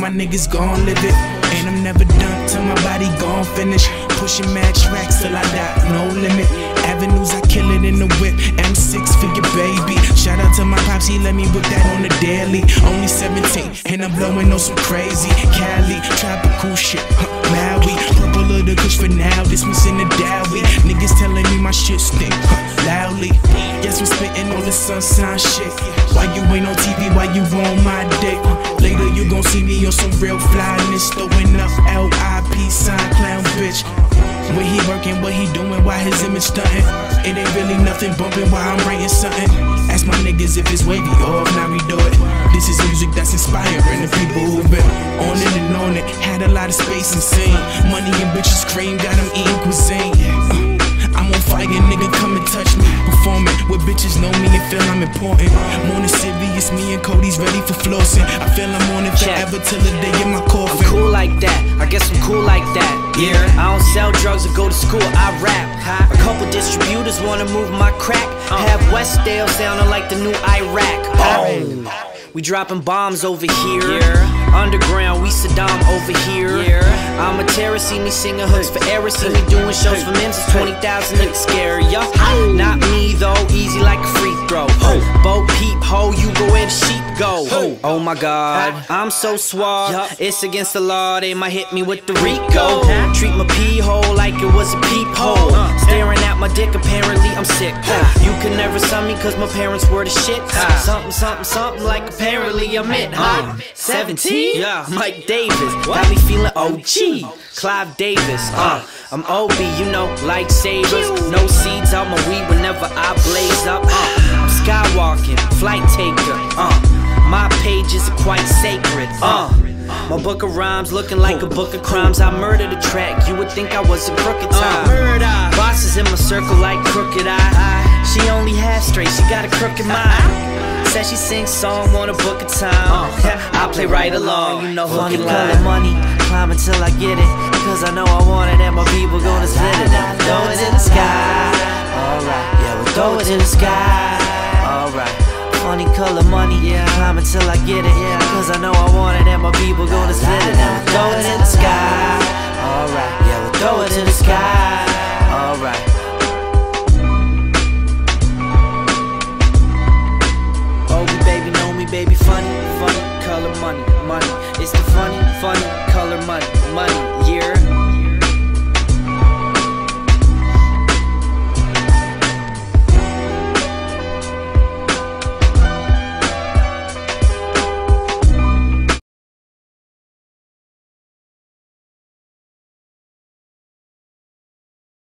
my niggas gon' live it. And I'm never done till my body gon' finish. Pushing mad tracks till I die, no limit. Avenues, I kill it in the whip. M6 figure baby. Shout out to my pops, he let me whip that on the daily. Only 17, and I'm blowing on some crazy Cali, tropical shit, Maui. Purple of the kush for now, dismissing the Dowie. Niggas telling me my shit stink, loudly. Yes, I'm spitting on the sunshine shit. Why you ain't on TV, why you on my dick? Later you gon' see me on some real flyness, throwing up LIP sign clown bitch. Where he working, what he doing, why his image stunting? It ain't really nothing bumping while I'm writing something. Ask my niggas if it's wavy or if not we do it. This is music that's inspiring the people who've been on it and on it. Had a lot of space and sing. Money and bitches cream, got them eating cuisine. I'm on fire, nigga, come and touch me. Performing where bitches know me and feel I'm important. More than serious, me and Cody's ready for flossing. I feel I'm on it forever till the day in my coffin. I'm cool like that, I guess I'm cool like that. Yeah, I don't sell drugs or go to school, I rap. A couple distributors wanna move my crack. Have Westdale sounding like the new Iraq. We dropping bombs over here. Underground, we Saddam over here. I'm a terror, see me singing hooks for error. See me doing shows for men, 20,000 niggas scary, yeah. Not me though, easy like a free throw. Bo peep, ho, you go where the sheep go. Oh my god, I'm so suave. It's against the law, they might hit me with the Rico. Treat my pee hole like it was a peephole. Staring at my dick, apparently I'm sick. You can never sum me cause my parents were the shit. Something like apparently I'm it, 17? Yeah, Mike Davis, got me feeling OG. Clive Davis, I'm OB, you know, lightsabers. No seeds out my weed whenever I blaze up. I'm skywalking, flight taker. My pages are quite sacred. My book of rhymes looking like a book of crimes. I murdered a track, you would think I was a crooked time. Bosses in my circle like crooked eye. She only half straight, she got a crooked mind. Said she sings song on a book of time. I play right along, you know who can lie. Money, climb until I get it. Cause I know I want it and my people gonna split it. Now we'll throw it in the sky. Alright, yeah, we'll throw it in the sky. Alright, funny color money, climb until I get it. Cause I know I want it and my people gonna split it.